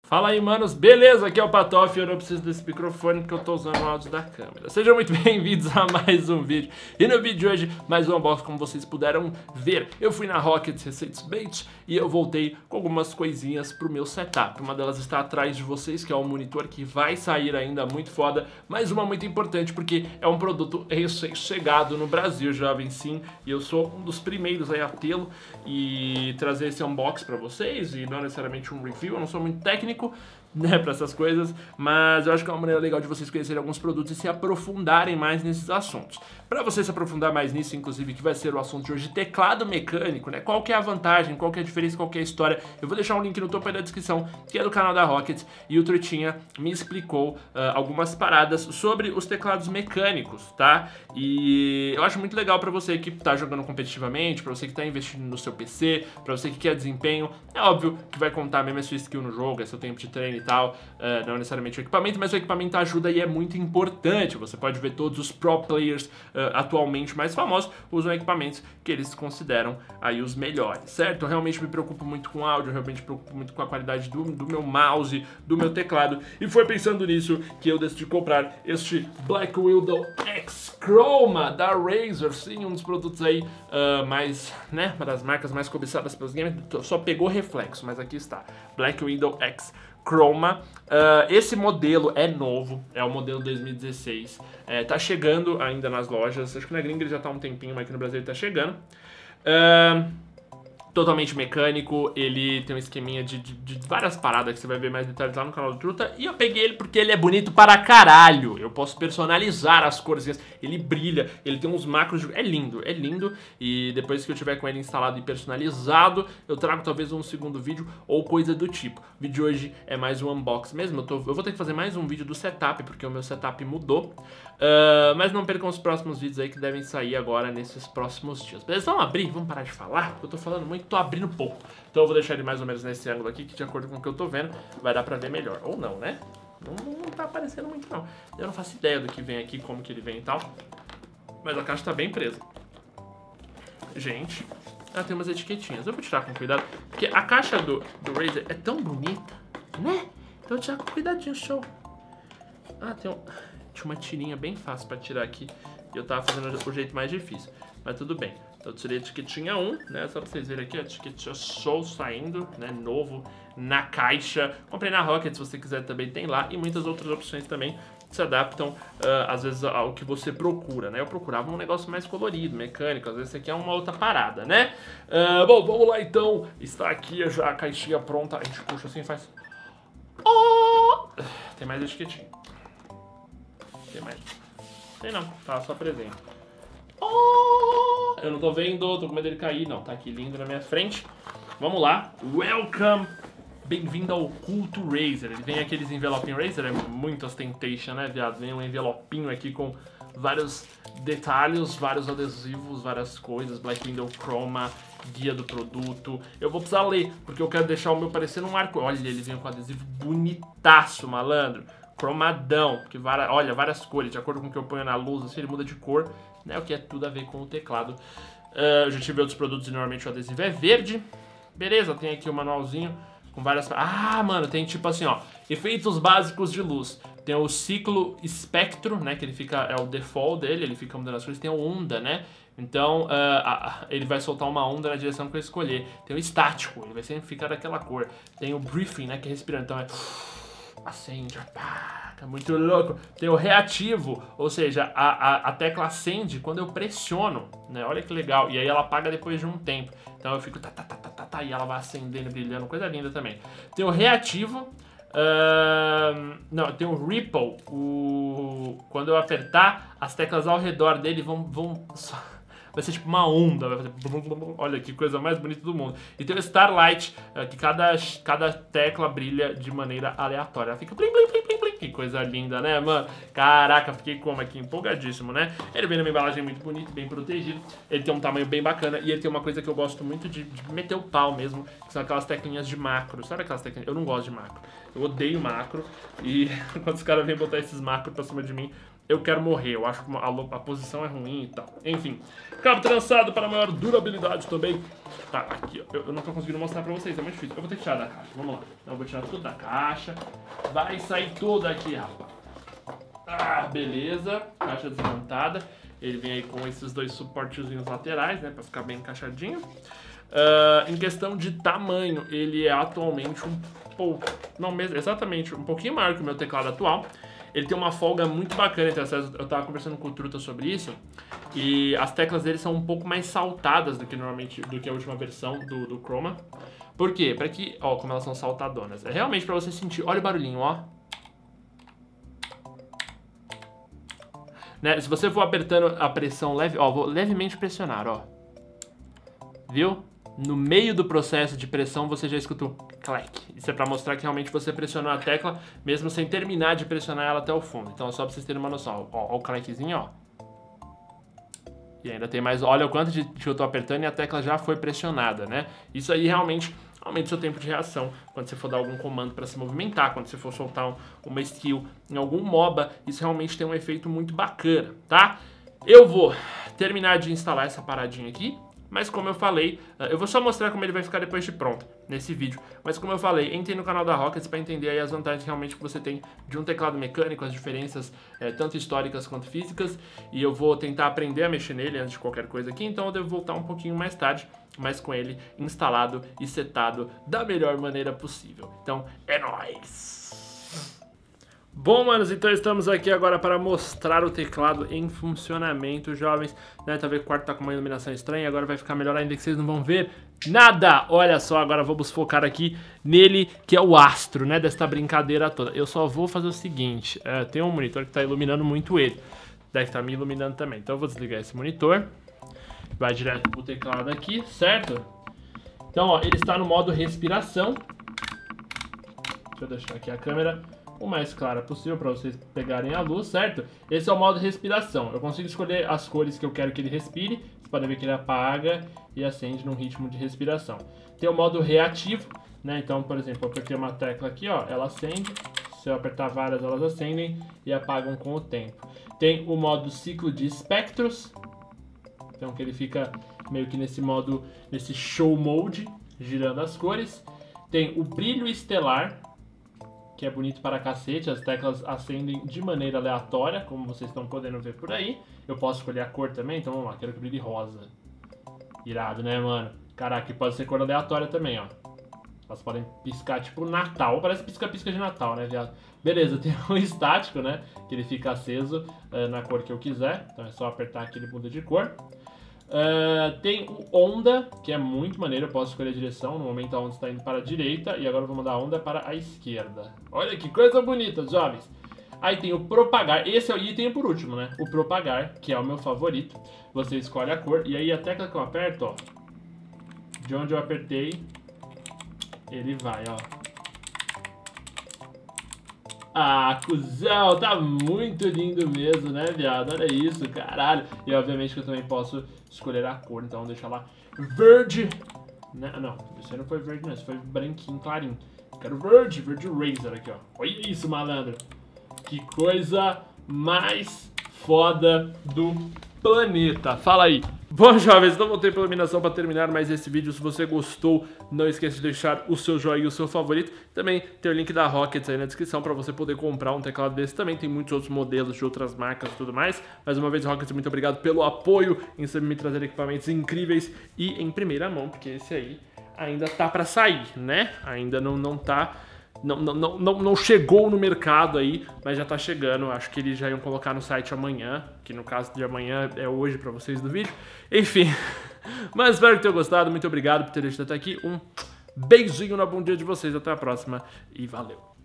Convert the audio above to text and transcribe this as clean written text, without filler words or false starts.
Fala aí, manos, beleza? Aqui é o Patof e eu não preciso desse microfone porque eu tô usando o áudio da câmera. Sejam muito bem-vindos a mais um vídeo. E no vídeo de hoje, mais um unboxing, como vocês puderam ver. Eu fui na Rockets recentemente e eu voltei com algumas coisinhas pro meu setup. Uma delas está atrás de vocês, que é um monitor que vai sair ainda muito foda, mas uma muito importante porque é um produto recém-chegado no Brasil, jovem, sim. E eu sou um dos primeiros aí a tê-lo e trazer esse unboxing pra vocês, e não necessariamente um review, eu não sou muito técnico, né, para essas coisas, mas eu acho que é uma maneira legal de vocês conhecerem alguns produtos e se aprofundarem mais nesses assuntos. Para você se aprofundar mais nisso, inclusive, que vai ser o assunto de hoje, teclado mecânico, né? Qual que é a vantagem, qual que é a diferença, qual que é a história? Eu vou deixar um link no topo aí da descrição, que é do canal da Rockets, e o Tretinha me explicou algumas paradas sobre os teclados mecânicos, tá? E eu acho muito legal para você que tá jogando competitivamente, para você que tá investindo no seu PC, para você que quer desempenho. É óbvio que vai contar mesmo a sua skill no jogo, é seu tempo de treino e tal, não necessariamente o equipamento, mas o equipamento ajuda e é muito importante. Você pode ver todos os pro players atualmente mais famosos usam equipamentos que eles consideram aí os melhores, certo? Eu realmente me preocupo muito com o áudio, eu realmente me preocupo muito com a qualidade do meu mouse, do meu teclado, e foi pensando nisso que eu decidi comprar este Black Widow X Chroma da Razer, sim, um dos produtos aí mais, né, uma das marcas mais cobiçadas pelos gamers. Só pegou reflexo, mas aqui está, Black Widow X Chroma. Esse modelo é novo, é o modelo 2016, tá chegando ainda nas lojas, acho que na gringa ele já tá há um tempinho, mas aqui no Brasil ele tá chegando. Totalmente mecânico, ele tem um esqueminha de várias paradas que você vai ver mais detalhes lá no canal do Truta. E eu peguei ele porque ele é bonito para caralho. Eu posso personalizar as cores, ele brilha, ele tem uns macros, é lindo, é lindo. E depois que eu tiver com ele instalado e personalizado, eu trago talvez um segundo vídeo ou coisa do tipo. O vídeo de hoje é mais um unboxing mesmo, eu vou ter que fazer mais um vídeo do setup, porque o meu setup mudou. Mas não percam os próximos vídeos aí que devem sair agora nesses próximos dias. Beleza? Vamos abrir, vamos parar de falar, porque eu tô falando muito, tô abrindo pouco. Então eu vou deixar ele mais ou menos nesse ângulo aqui, que de acordo com o que eu tô vendo, vai dar pra ver melhor. Ou não, né? Não tá aparecendo muito não. Eu não faço ideia do que vem aqui, como que ele vem e tal. Mas a caixa tá bem presa. Gente, ela tem umas etiquetinhas. Eu vou tirar com cuidado, porque a caixa do Razer é tão bonita, né? Então eu vou tirar com cuidadinho, show. Tinha uma tirinha bem fácil pra tirar aqui, e eu tava fazendo o jeito mais difícil, mas tudo bem. Então eu tirei a etiquetinha 1, né, só pra vocês verem aqui, a etiquetinha show saindo, né, novo na caixa. Comprei na Rocket, se você quiser também tem lá, e muitas outras opções também se adaptam, às vezes, ao que você procura, né. Eu procurava um negócio mais colorido, mecânico, às vezes esse aqui é uma outra parada, né. Bom, vamos lá então, está aqui já a caixinha pronta, a gente puxa assim e faz... Oh! Tem mais etiquetinha. Tem mais? Tem não, tá só presente. Oh! Eu não tô vendo, tô com medo dele cair, não, tá aqui lindo na minha frente. Vamos lá, welcome! Bem-vindo ao culto Razer. Ele vem aqueles envelopinhos Razer, é muito ostentation, né, viado? Vem um envelopinho aqui com vários detalhes, vários adesivos, várias coisas, Black Widow Chroma, guia do produto. Eu vou precisar ler, porque eu quero deixar o meu parecendo um arco. Olha, ele vem com adesivo bonitaço, malandro. Cromadão, porque olha, várias cores, de acordo com o que eu ponho na luz, assim, ele muda de cor, né, o que é tudo a ver com o teclado. Eu já tive outros produtos e normalmente o adesivo é verde. Beleza, tem aqui o manualzinho com várias... Ah, mano, tem tipo assim, ó, efeitos básicos de luz. Tem o ciclo espectro, né, que ele fica, é o default dele, ele fica mudando as cores. Tem a onda, né, então ele vai soltar uma onda na direção que eu escolher. Tem o estático, ele vai sempre ficar daquela cor. Tem o briefing, né, que é respirando, então é... acende, pá, é muito louco. Tem o reativo, ou seja, a tecla acende quando eu pressiono, né? Olha que legal. E aí ela apaga depois de um tempo. Então eu fico e ela vai acendendo, brilhando, coisa linda também. Tem o reativo, não, tem o ripple, quando eu apertar, as teclas ao redor dele vão vai ser tipo uma onda, vai fazer... Olha que coisa mais bonita do mundo. E tem o Starlight, que cada tecla brilha de maneira aleatória. Ela fica blim, blim, blim, blim, blim. Que coisa linda, né, mano? Caraca, fiquei como aqui, empolgadíssimo, né? Ele vem numa embalagem muito bonita, bem protegido. Ele tem um tamanho bem bacana. E ele tem uma coisa que eu gosto muito de meter o pau mesmo, que são aquelas teclinhas de macro. Sabe aquelas teclinhas? Eu não gosto de macro. Eu odeio macro. E quando os caras vêm botar esses macros pra cima de mim, eu quero morrer. Eu acho que a posição é ruim e tal. Enfim, cabo trançado para maior durabilidade também. Tá, aqui, ó. Eu não tô conseguindo mostrar pra vocês, é muito difícil. Eu vou ter que tirar da caixa, vamos lá. Então eu vou tirar tudo da caixa. Vai sair tudo aqui, rapaz. Ah, beleza. Caixa desmontada. Ele vem aí com esses dois suportezinhos laterais, né, pra ficar bem encaixadinho. Em questão de tamanho, ele é atualmente um pouco, não exatamente, um pouquinho maior que o meu teclado atual. Ele tem uma folga muito bacana entre as teclas. Eu tava conversando com o Truta sobre isso. E as teclas dele são um pouco mais saltadas do que normalmente, do que a última versão do Chroma. Por quê? Pra que, ó, como elas são saltadonas. É realmente pra você sentir, olha o barulhinho, ó. Né? Se você for apertando a pressão leve, ó, vou levemente pressionar, ó. Viu? No meio do processo de pressão você já escutou clack. Isso é pra mostrar que realmente você pressionou a tecla, mesmo sem terminar de pressionar ela até o fundo. Então só pra vocês terem uma noção. Ó, o clackzinho, ó. E ainda tem mais, olha o quanto de que eu tô apertando e a tecla já foi pressionada, né? Isso aí realmente aumenta o seu tempo de reação quando você for dar algum comando para se movimentar, quando você for soltar uma skill em algum MOBA, isso realmente tem um efeito muito bacana, tá? Eu vou terminar de instalar essa paradinha aqui, mas como eu falei, eu vou só mostrar como ele vai ficar depois de pronto nesse vídeo. Mas como eu falei, entre no canal da Rockets para entender aí as vantagens realmente que você tem de um teclado mecânico, as diferenças tanto históricas quanto físicas. E eu vou tentar aprender a mexer nele antes de qualquer coisa aqui, então eu devo voltar um pouquinho mais tarde, mas com ele instalado e setado da melhor maneira possível. Então é nóis! Bom, manos, então estamos aqui agora para mostrar o teclado em funcionamento, jovens, né? Talvez o quarto tá com uma iluminação estranha, agora vai ficar melhor ainda que vocês não vão ver nada. Olha só, agora vamos focar aqui nele, que é o astro, né, desta brincadeira toda. Eu só vou fazer o seguinte, tem um monitor que tá iluminando muito ele, deve estar me iluminando também. Então eu vou desligar esse monitor, vai direto pro teclado aqui, certo? Então, ó, ele está no modo respiração. Deixa eu deixar aqui a câmera o mais clara possível para vocês pegarem a luz, certo? Esse é o modo respiração. Eu consigo escolher as cores que eu quero que ele respire. Vocês podem ver que ele apaga e acende num ritmo de respiração. Tem o modo reativo, né? Então, por exemplo, eu apertei uma tecla aqui, ó, ela acende. Se eu apertar várias, elas acendem e apagam com o tempo. Tem o modo ciclo de espectros. Então, que ele fica meio que nesse modo, nesse show mode, girando as cores. Tem o brilho estelar, que é bonito para cacete, as teclas acendem de maneira aleatória, como vocês estão podendo ver por aí. Eu posso escolher a cor também, então vamos lá, quero que brilhe rosa. Irado, né, mano? Caraca, pode ser cor aleatória também, ó. Elas podem piscar tipo Natal, parece pisca-pisca de Natal, né, viado? Beleza, tem um estático, né, que ele fica aceso na cor que eu quiser, então é só apertar aqui, ele muda de cor. Tem o onda, que é muito maneiro, eu posso escolher a direção, no momento a onda está indo para a direita, e agora eu vou mandar a onda para a esquerda. Olha que coisa bonita, jovens! Aí tem o propagar, esse é o item por último, né? O propagar, que é o meu favorito, você escolhe a cor, e aí a tecla que eu aperto, ó, de onde eu apertei, ele vai, ó. Ah, cuzão, tá muito lindo mesmo, né, viado? Olha isso, caralho. E obviamente que eu também posso escolher a cor, então vou deixar lá verde. Não, isso aí não foi verde não, isso foi branquinho, clarinho. Eu quero verde, verde Razer aqui, ó. Olha isso, malandro. Que coisa mais foda do planeta. Fala aí. Bom, jovens, não voltei pela iluminação para terminar mais esse vídeo. Se você gostou, não esqueça de deixar o seu joinha e o seu favorito. Também tem o link da Rockets aí na descrição para você poder comprar um teclado desse. Também tem muitos outros modelos de outras marcas e tudo mais. Mais uma vez, Rockets, muito obrigado pelo apoio em sempre me trazer equipamentos incríveis e em primeira mão, porque esse aí ainda tá para sair, né? Ainda não tá... Não chegou no mercado aí, mas já tá chegando. Acho que eles já iam colocar no site amanhã, que no caso de amanhã é hoje pra vocês do vídeo. Enfim, mas espero que tenham gostado. Muito obrigado por terem estado até aqui. Um beijinho na bunda de vocês. Até a próxima e valeu!